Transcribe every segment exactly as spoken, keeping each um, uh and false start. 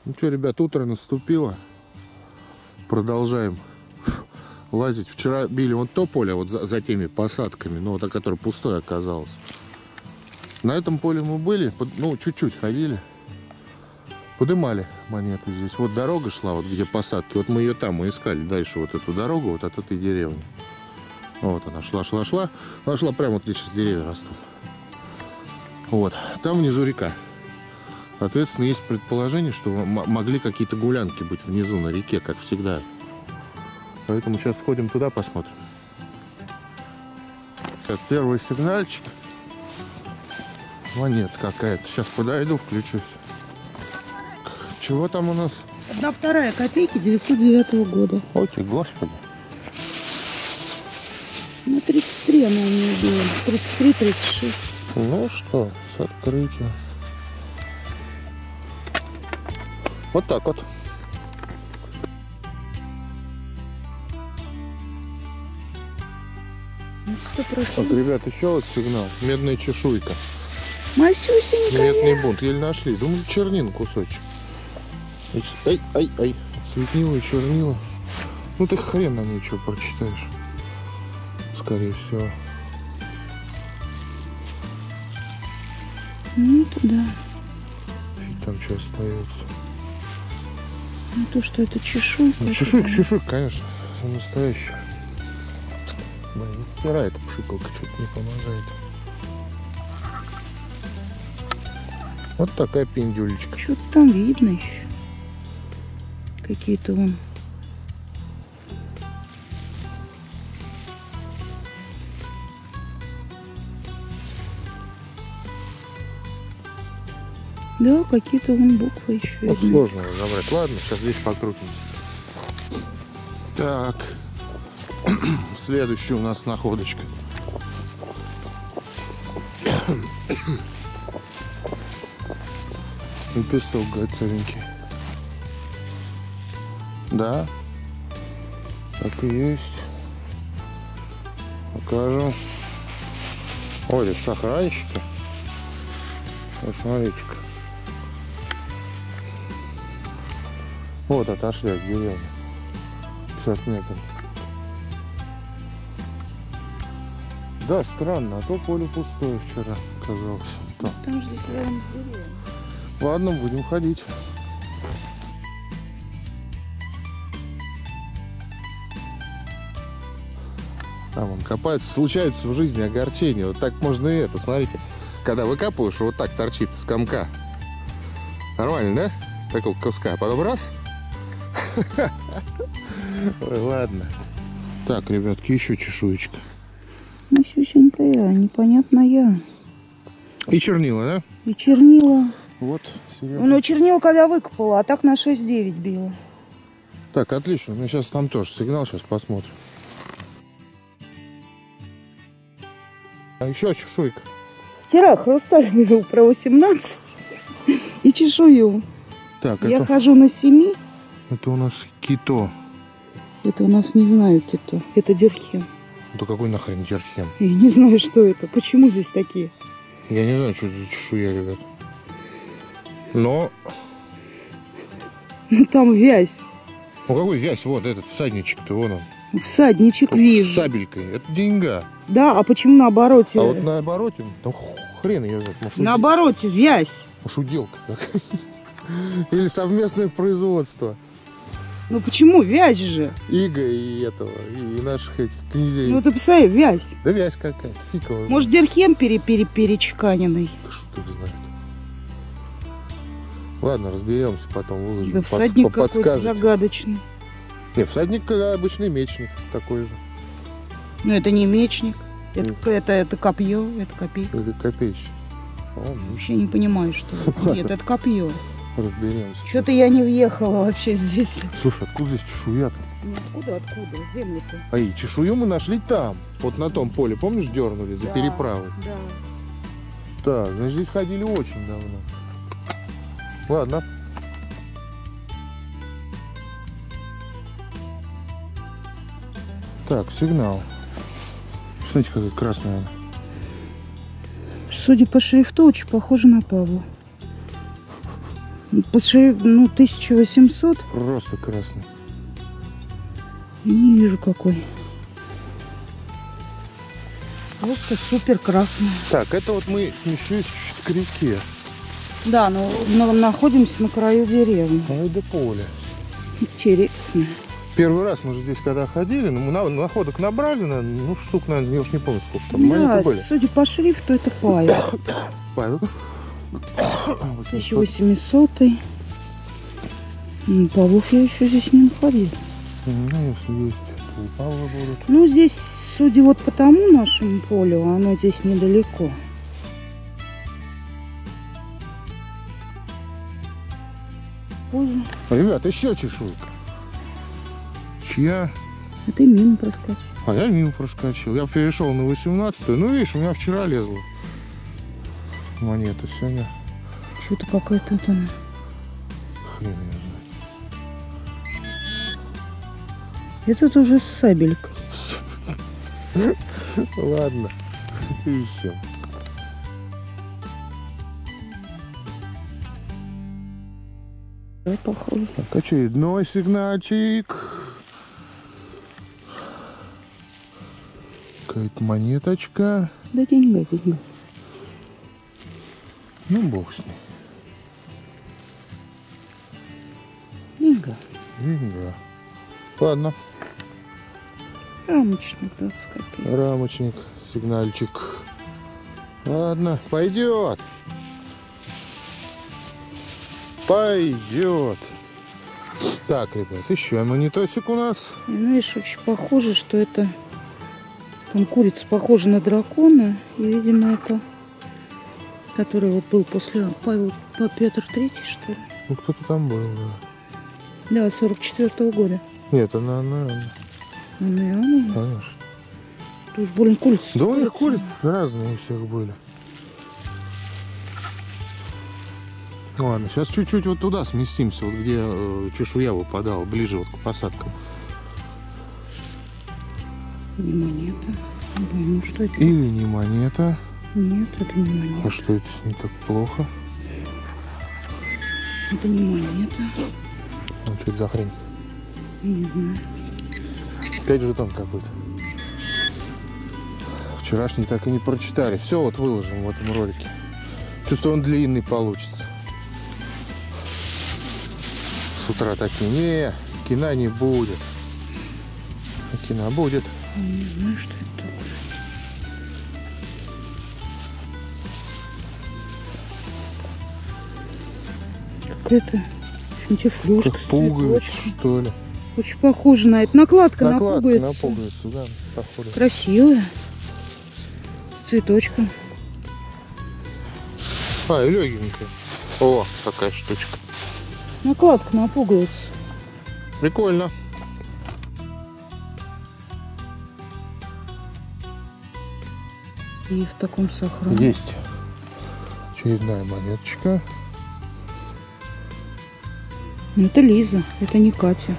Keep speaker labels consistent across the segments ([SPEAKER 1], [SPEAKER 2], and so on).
[SPEAKER 1] Ну что, ребят, утро наступило. Продолжаем лазить. Вчера били вот то поле, вот за, за теми посадками, ну, вот, которое пустое оказалось. На этом поле мы были, под, ну, чуть-чуть ходили. Подымали монеты здесь. Вот дорога шла, вот где посадки. Вот мы ее там мы искали. Дальше вот эту дорогу, вот от этой деревни. Вот она шла, шла, шла. Она шла прямо вот где сейчас деревья растут. Вот. Там внизу река. Соответственно, есть предположение, что могли какие-то гулянки быть внизу на реке, как всегда. Поэтому сейчас сходим туда, посмотрим. Сейчас первый сигнальчик. Монета какая-то. Сейчас подойду, включусь. Чего там у нас?
[SPEAKER 2] Одна вторая копейки девятьсот девятого года.
[SPEAKER 1] Ой, господи.
[SPEAKER 2] Ну, тридцать три она у меня была. тридцать три тридцать шесть.
[SPEAKER 1] Ну что, с открытия. Вот так вот. Так, ребят, еще вот сигнал. Медная чешуйка.
[SPEAKER 2] Масюсенькая.
[SPEAKER 1] Медный бунт. Еле нашли. Думаю, чернин кусочек. Ай, ай, ай. Цветнила и чернила. Ну ты хрен на ней что прочитаешь. Скорее всего.
[SPEAKER 2] Ну туда.
[SPEAKER 1] И там что остается?
[SPEAKER 2] Ну то, что это чешуйка.
[SPEAKER 1] Ну, чешуйка, чешуйка, конечно. Настоящая. Блин, не втирает пшикалка, что-то не помогает. Вот такая пиндюлечка.
[SPEAKER 2] Что-то там видно еще. Какие-то вон. Да, какие-то вон буквы еще.
[SPEAKER 1] Ну, сложно разобрать. Ладно, сейчас здесь покрутимся. Так. Следующая у нас находочка. Лепесток гацевенький. Да. Так и есть. Покажем. Ой, это сохранщики. Вот смотрите-ка. Вот отошли от деревни. пятьдесят метров. Да, странно, а то поле пустое вчера оказалось.
[SPEAKER 2] Ну, там же здесь рядом с деревьями.
[SPEAKER 1] Ладно, будем ходить. Там он копается. Случается в жизни огорчение. Вот так можно и это, смотрите. Когда выкапываешь, вот так торчит из комка. Нормально, да? Такого куска. А потом раз. Ой, ладно. Так, ребятки, еще чешуечка.
[SPEAKER 2] Масюсенькая, непонятная.
[SPEAKER 1] И чернила, да?
[SPEAKER 2] И чернила.
[SPEAKER 1] Вот. Серебряный.
[SPEAKER 2] Ну, чернила когда выкопала, а так на шесть девять била.
[SPEAKER 1] Так, отлично. Ну, сейчас там тоже сигнал, сейчас посмотрим. А еще чешуйка.
[SPEAKER 2] Вчера Хрусталь говорил про восемнадцать и чешую.
[SPEAKER 1] Так,
[SPEAKER 2] Я
[SPEAKER 1] это...
[SPEAKER 2] хожу на семи.
[SPEAKER 1] Это у нас кито.
[SPEAKER 2] Это у нас не знаю кито. Это дирхем.
[SPEAKER 1] Да какой нахрен дирхем?
[SPEAKER 2] Я не знаю, что это. Почему здесь такие?
[SPEAKER 1] Я не знаю, что это за чешуя, ребят. Но...
[SPEAKER 2] Ну там вязь.
[SPEAKER 1] Ну какой вязь? Вот этот всадничек-то, вон он.
[SPEAKER 2] Всадничек вижу.
[SPEAKER 1] С сабелькой. Это деньга.
[SPEAKER 2] Да, а почему на обороте?
[SPEAKER 1] А вот на обороте, ну хрен ее знает. Может,
[SPEAKER 2] на обороте вязь.
[SPEAKER 1] Может, уделка какая. Или совместное производство.
[SPEAKER 2] Ну почему вязь же?
[SPEAKER 1] Иго и этого, и наших этих князей.
[SPEAKER 2] Ну ты представляешь, вязь.
[SPEAKER 1] Да вязь какая-то, фиг его.
[SPEAKER 2] Может, дирхем пере -пере перечканенный.
[SPEAKER 1] Что их знает. Ладно, разберемся, потом выложим.
[SPEAKER 2] Да всадник какой-то загадочный.
[SPEAKER 1] Не, всадник обычный мечник такой же.
[SPEAKER 2] Ну это не мечник. Это, mm. это, это копье, это копейка.
[SPEAKER 1] Это копеечка.
[SPEAKER 2] Вообще не понимаю, что это. Нет, это копье.
[SPEAKER 1] Разберемся.
[SPEAKER 2] Что-то я не въехала вообще здесь.
[SPEAKER 1] Слушай, откуда здесь чешуя-то?
[SPEAKER 2] Ну откуда, откуда? Земли-то.
[SPEAKER 1] А и чешую мы нашли там. Вот на том поле, помнишь, дернули за
[SPEAKER 2] да,
[SPEAKER 1] переправой?
[SPEAKER 2] Да.
[SPEAKER 1] Так, значит, здесь ходили очень давно. Ладно. Так, сигнал. Смотрите, какая красная она.
[SPEAKER 2] Судя по шрифту, очень похоже на Павла. Поши, ну, тысяча восемьсот.
[SPEAKER 1] Просто красный.
[SPEAKER 2] Не вижу какой. Просто супер красный.
[SPEAKER 1] Так, это вот мы смещусь чуть к реке.
[SPEAKER 2] Да, но мы находимся на краю деревни.
[SPEAKER 1] Ой, да поле.
[SPEAKER 2] Интересно.
[SPEAKER 1] Первый раз мы же здесь когда ходили, ну, мы на, находок набрали, наверное, ну, штук, наверное, я уж не помню, сколько там.
[SPEAKER 2] Да,
[SPEAKER 1] Монеты были.
[SPEAKER 2] судя по шрифту, это Павел.
[SPEAKER 1] Павел.
[SPEAKER 2] тысяча восьмисотый. Павлов я еще здесь не находил.
[SPEAKER 1] Ну, если есть, то у Павла будут.
[SPEAKER 2] Ну, здесь, судя вот по тому нашему полю, оно здесь недалеко. Позже.
[SPEAKER 1] Ребят, еще чешуйка. Чья?
[SPEAKER 2] А ты мимо проскочил.
[SPEAKER 1] А я мимо проскочил. Я перешел на восемнадцатую. Ну, видишь, у меня вчера лезла монета, сегодня
[SPEAKER 2] Что-то какая-то там.
[SPEAKER 1] хрен ее знает.
[SPEAKER 2] Это уже с сабелькой.
[SPEAKER 1] Ладно, ищем.
[SPEAKER 2] Да, похоже.
[SPEAKER 1] Так, очередной сигнальчик. Какая-то монеточка.
[SPEAKER 2] Да деньга, деньга.
[SPEAKER 1] Ну, бог с ней.
[SPEAKER 2] Деньга.
[SPEAKER 1] Деньга. Ладно.
[SPEAKER 2] Рамочник двадцать копеек.
[SPEAKER 1] Рамочник, сигнальчик. Ладно, пойдет. Пойдет. Так, ребят, еще монетосик у нас.
[SPEAKER 2] И, ну, видишь, очень похоже, что это... Там курица похожа на дракона. И, видимо, это... Который вот был после Павел Петр Третий, что ли?
[SPEAKER 1] Ну, кто-то там был, да.
[SPEAKER 2] Да, сорок четвёртого года.
[SPEAKER 1] Нет, она, она,
[SPEAKER 2] Ну, наверное.
[SPEAKER 1] конечно.
[SPEAKER 2] Ты уж больно курица.
[SPEAKER 1] Да у них курицы разные у всех были. Ладно, сейчас чуть-чуть вот туда сместимся, вот где э, чешуя выпадала, ближе вот к посадкам.
[SPEAKER 2] Не монета. Не пойму, что это.
[SPEAKER 1] Или не монета.
[SPEAKER 2] Нет, это не монета.
[SPEAKER 1] А что это с ней так плохо?
[SPEAKER 2] Это не монета.
[SPEAKER 1] Ну, что это за хрень?
[SPEAKER 2] Не знаю.
[SPEAKER 1] Опять жетон какой-то. Вчерашний так и не прочитали. Все вот выложим в этом ролике. Чувствую, он длинный получится. С утра такие, не, кино не будет. А кино будет.
[SPEAKER 2] Не знаю, что это такое. Какая-то финтифлюшка.
[SPEAKER 1] Как
[SPEAKER 2] с
[SPEAKER 1] пуговица,
[SPEAKER 2] цветочком.
[SPEAKER 1] что ли.
[SPEAKER 2] Очень похоже на это. Накладка,
[SPEAKER 1] Накладка
[SPEAKER 2] на
[SPEAKER 1] на
[SPEAKER 2] пуговицу.
[SPEAKER 1] пуговицу, да, походу.
[SPEAKER 2] Красивая. С цветочком.
[SPEAKER 1] А, и легенькая. О, такая штучка.
[SPEAKER 2] Накладка на пуговицу.
[SPEAKER 1] Прикольно.
[SPEAKER 2] И в таком сохране.
[SPEAKER 1] Есть очередная монеточка.
[SPEAKER 2] Ну, это Лиза, это не Катя.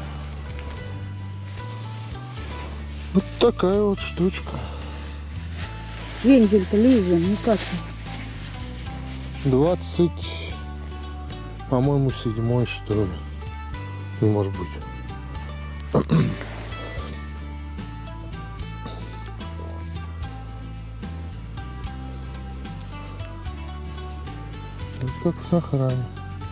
[SPEAKER 1] Вот такая вот штучка.
[SPEAKER 2] Вензель-то Лиза, не Катя.
[SPEAKER 1] двадцать, по-моему, седьмой, что ли. Ну, может быть. Вот как в сохране.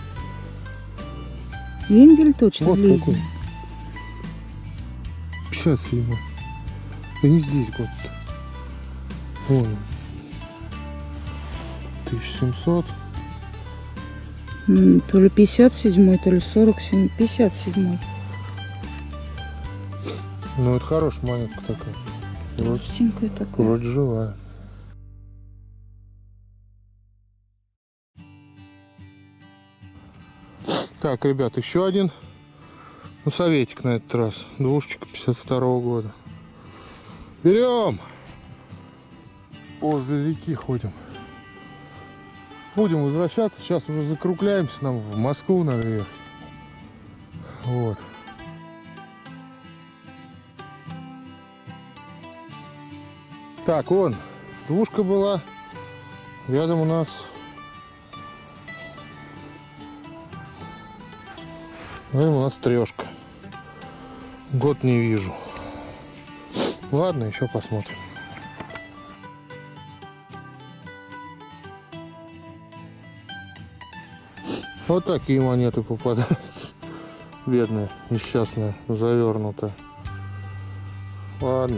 [SPEAKER 2] Вензель точно
[SPEAKER 1] Вот
[SPEAKER 2] Лиза.
[SPEAKER 1] какой. пятьдесят седьмой. Да не здесь год-то. Вон он. тысяча семьсот.
[SPEAKER 2] М, То ли пятьдесят седьмой, то ли сорок семь. пятьдесят седьмой.
[SPEAKER 1] Ну, это хорошая монетка такая. Вроде,
[SPEAKER 2] Простенькая такая.
[SPEAKER 1] вроде живая. Так, ребят, еще один. Ну, советик на этот раз. Двушечка пятьдесят второго года. Берем. Возле реки ходим. Будем возвращаться. Сейчас уже закругляемся. Нам в Москву надо ехать. Вот. Так, вон. Двушка была. Рядом у нас Наверное, у нас трешка. Год не вижу. Ладно, еще посмотрим. Вот такие монеты попадаются. Бедная, несчастная, завернутая. Ладно.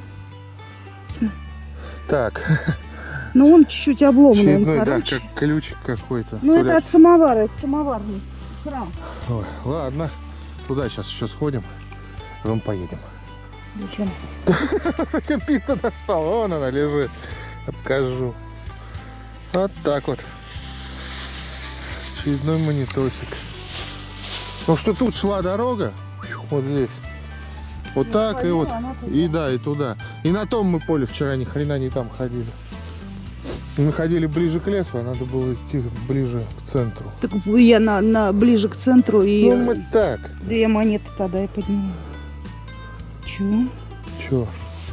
[SPEAKER 1] Так.
[SPEAKER 2] Ну он чуть-чуть обломанный.
[SPEAKER 1] Очередной,
[SPEAKER 2] он,
[SPEAKER 1] да,
[SPEAKER 2] короче.
[SPEAKER 1] как ключик какой-то.
[SPEAKER 2] Ну это от самовара, это самоварный храм.
[SPEAKER 1] Ой, ладно. Туда сейчас еще сходим. Потом поедем.
[SPEAKER 2] Зачем?
[SPEAKER 1] Зачем пить-то достал? Вон она лежит. Откажу. Вот так вот. Очередной монетосик. Ну что тут шла дорога. Вот здесь. Вот ну, так ходила, и вот. И да, и туда. И на том мы поле вчера ни хрена не там ходили. Мы ходили ближе к лесу, а надо было идти ближе к центру.
[SPEAKER 2] Так я на, на ближе к центру и...
[SPEAKER 1] Ну мы так.
[SPEAKER 2] Две монеты тогда и подняла. Чего?
[SPEAKER 1] Чего?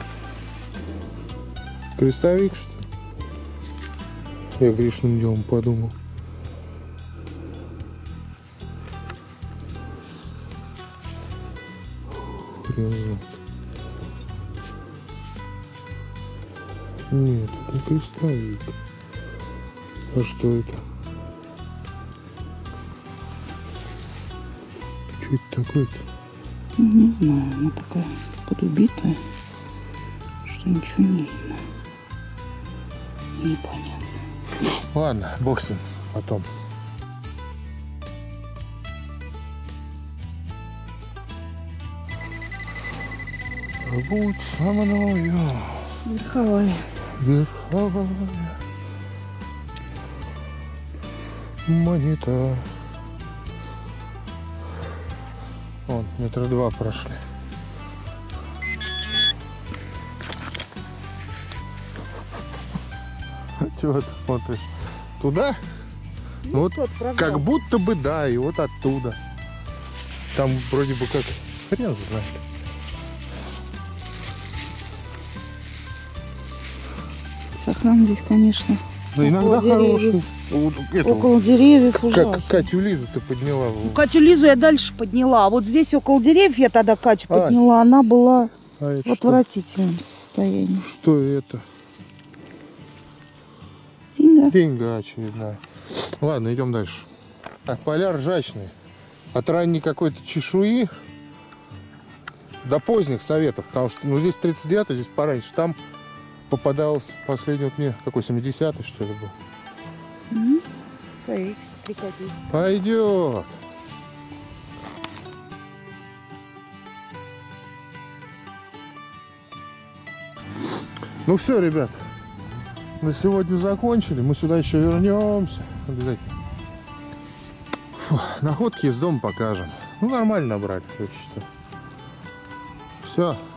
[SPEAKER 1] Крестовик, что ли? Я грешным делом подумал. Хрен знает. Нет, это не крестовик. А что это? Что это такое-то?
[SPEAKER 2] Не знаю, она такая подубитая, что ничего не видно. Непонятно.
[SPEAKER 1] Ладно, бог с ним, потом. Будь со мною.
[SPEAKER 2] Верховая.
[SPEAKER 1] Верховая монета. Вон, метра два прошли. Чего ты смотришь? Туда?
[SPEAKER 2] Ну,
[SPEAKER 1] вот
[SPEAKER 2] что,
[SPEAKER 1] как будто бы да, и вот оттуда. Там вроде бы как хрен знает.
[SPEAKER 2] Сохран здесь, конечно.
[SPEAKER 1] Но иногда хороший. Вот, это,
[SPEAKER 2] около деревьев
[SPEAKER 1] как,
[SPEAKER 2] ужасно.
[SPEAKER 1] Как Катю Лизу ты подняла.
[SPEAKER 2] Ну, Катю Лизу я дальше подняла. А вот здесь около деревьев я тогда Катю
[SPEAKER 1] а,
[SPEAKER 2] подняла. Она была
[SPEAKER 1] а
[SPEAKER 2] в отвратительном состоянии.
[SPEAKER 1] Что это?
[SPEAKER 2] Деньга.
[SPEAKER 1] Деньга очередная. Ладно, идем дальше. Так, поля ржачные. От ранней какой-то чешуи до поздних советов. Потому что ну, здесь тридцать девятый, здесь пораньше. Там попадалось последний вот мне, какой, семидесятый, что ли, был.
[SPEAKER 2] Угу. Совет, три копейки.
[SPEAKER 1] Пойдет. Ну все, ребят. На сегодня закончили. Мы сюда еще вернемся. Обязательно. Фу, находки из дома покажем. Ну, нормально набрали, я считаю. Все.